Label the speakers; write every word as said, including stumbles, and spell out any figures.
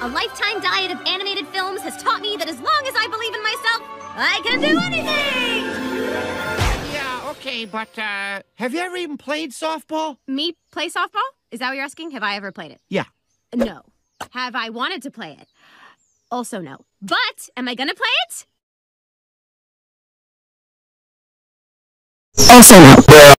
Speaker 1: A lifetime diet of animated films has taught me that as long as I believe in myself, I can do anything!
Speaker 2: Yeah, okay, but, uh, have you ever even played softball?
Speaker 1: Me play softball? Is that what you're asking? Have I ever played it?
Speaker 2: Yeah.
Speaker 1: No. Have I wanted to play it? Also no. But, am I gonna play it?
Speaker 3: Also no.